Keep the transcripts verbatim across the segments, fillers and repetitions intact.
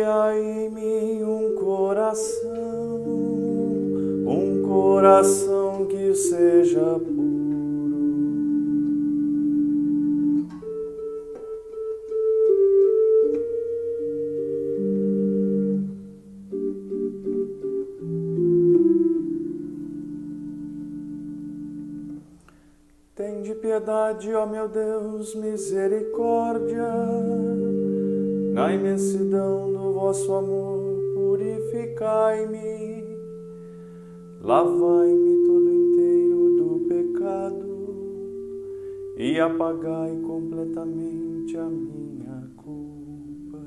Criai em mim um coração, um coração que seja puro. Tende piedade, ó meu Deus, misericórdia. Na imensidão do vosso amor, purificai-me. Lavai-me todo inteiro do pecado e apagai completamente a minha culpa.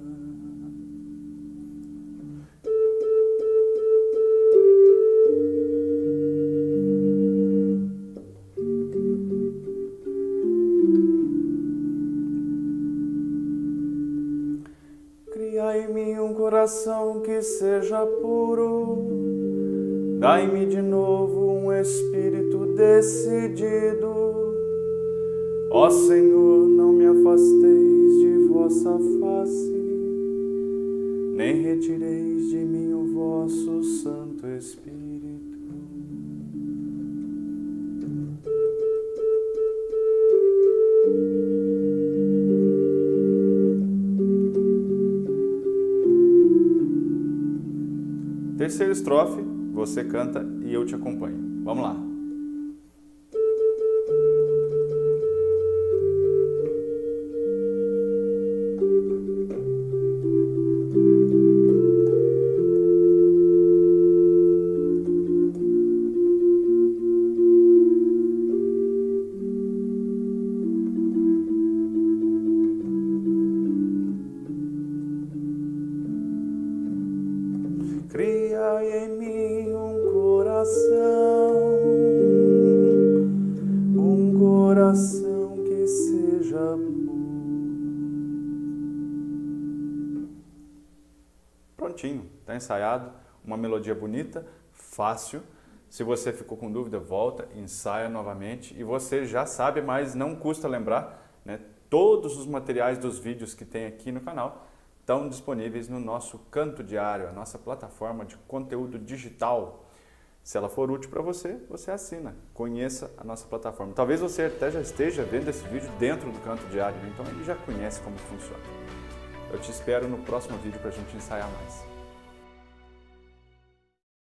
Criai em mim um coração que seja puro. Dai-me de novo um espírito decidido. Ó Senhor, não me afasteis de vossa face, nem retireis de mim o vosso Santo Espírito. Terceira estrofe, você canta e eu te acompanho. Vamos lá. Criai em mim um coração, um coração que seja puro. Prontinho, está ensaiado, uma melodia bonita, fácil. Se você ficou com dúvida, volta, ensaia novamente e você já sabe, mas não custa lembrar, né? Todos os materiais dos vídeos que tem aqui no canal estão disponíveis no nosso Canto Diário, a nossa plataforma de conteúdo digital. Se ela for útil para você, você assina, conheça a nossa plataforma. Talvez você até já esteja vendo esse vídeo dentro do Canto Diário, então ele já conhece como funciona. Eu te espero no próximo vídeo para a gente ensaiar mais.